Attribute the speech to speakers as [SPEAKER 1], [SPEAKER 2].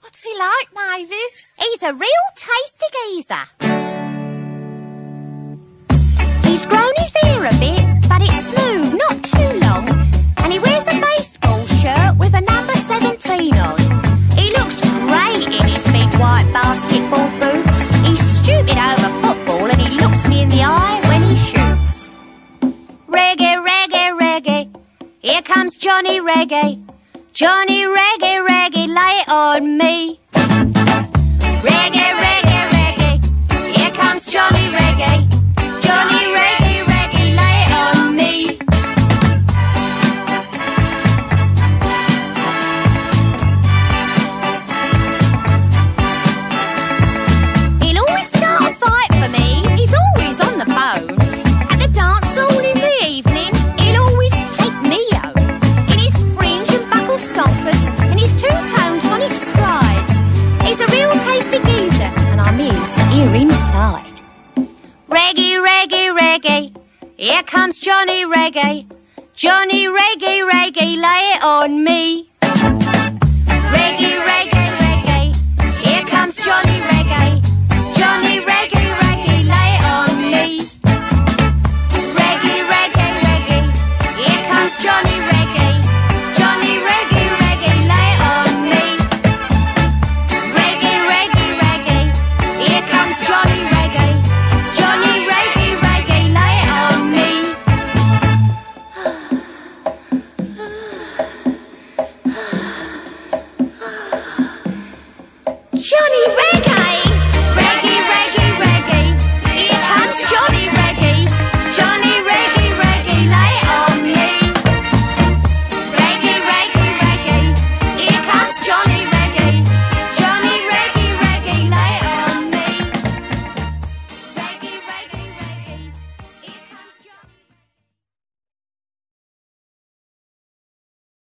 [SPEAKER 1] What's he like, Mavis?
[SPEAKER 2] He's a real tasty geezer. He's grown his hair a bit, but it's smooth, not too long. And he wears a baseball shirt with a number 17 on. He looks great in his big white basketball boots. He's stupid over football and he looks me in the eye when he shoots. Reggae, reggae, reggae. Here comes Johnny Reggae. Johnny Reggae, reggae, lay it on me. Reggae, reggae, reggae. Here comes Johnny Reggae. Johnny Reggae, reggae, lay it on me. He'll always start a fight for me. He's always on the phone. At the dance hall in the evening, he'll always take me home. In his fringe and buckle stompers and his two-tone tonic strides. He's a real tasty geezer, and I'm his here inside. Reggae, reggae, reggae. Here comes Johnny Reggae. Johnny Reggae, reggae, lay it on me.